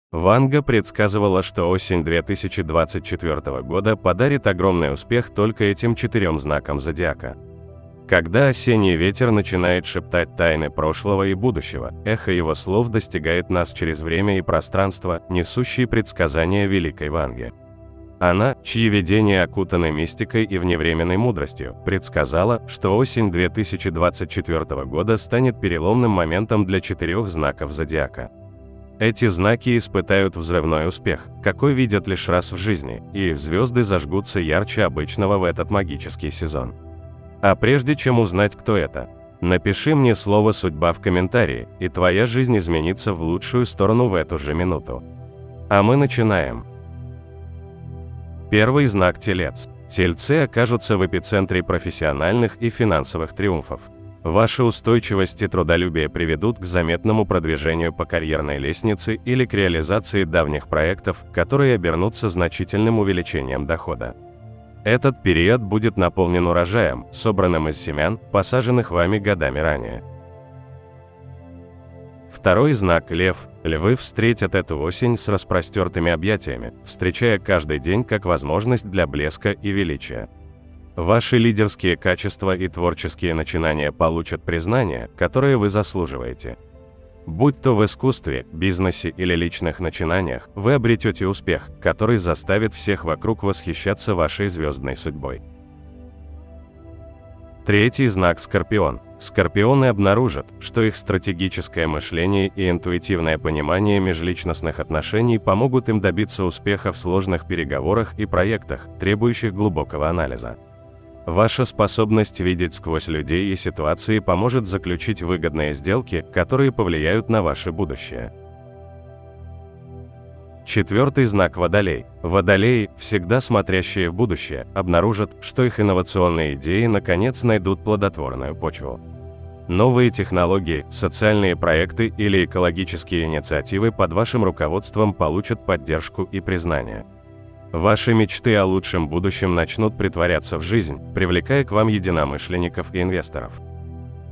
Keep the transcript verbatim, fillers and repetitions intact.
Ванга предсказывала, что осень две тысячи двадцать четвёртого года подарит огромный успех только этим четырем знакам зодиака. Когда осенний ветер начинает шептать тайны прошлого и будущего, эхо его слов достигает нас через время и пространство, несущие предсказания великой Ванги. Она, чьи видения окутаны мистикой и вневременной мудростью, предсказала, что осень две тысячи двадцать четвёртого года станет переломным моментом для четырех знаков зодиака. Эти знаки испытают взрывной успех, какой видят лишь раз в жизни, и их звезды зажгутся ярче обычного в этот магический сезон. А прежде чем узнать, кто это, напиши мне слово «судьба» в комментарии, и твоя жизнь изменится в лучшую сторону в эту же минуту. А мы начинаем. Первый знак – Телец. Тельцы окажутся в эпицентре профессиональных и финансовых триумфов. Ваша устойчивость и трудолюбие приведут к заметному продвижению по карьерной лестнице или к реализации давних проектов, которые обернутся значительным увеличением дохода. Этот период будет наполнен урожаем, собранным из семян, посаженных вами годами ранее. Второй знак – Лев. Львы встретят эту осень с распростертыми объятиями, встречая каждый день как возможность для блеска и величия. Ваши лидерские качества и творческие начинания получат признание, которое вы заслуживаете. Будь то в искусстве, бизнесе или личных начинаниях, вы обретете успех, который заставит всех вокруг восхищаться вашей звездной судьбой. Третий знак – Скорпион. Скорпионы обнаружат, что их стратегическое мышление и интуитивное понимание межличностных отношений помогут им добиться успеха в сложных переговорах и проектах, требующих глубокого анализа. Ваша способность видеть сквозь людей и ситуации поможет заключить выгодные сделки, которые повлияют на ваше будущее. Четвертый знак – Водолей. Водолеи, всегда смотрящие в будущее, обнаружат, что их инновационные идеи наконец найдут плодотворную почву. Новые технологии, социальные проекты или экологические инициативы под вашим руководством получат поддержку и признание. Ваши мечты о лучшем будущем начнут претворяться в жизнь, привлекая к вам единомышленников и инвесторов.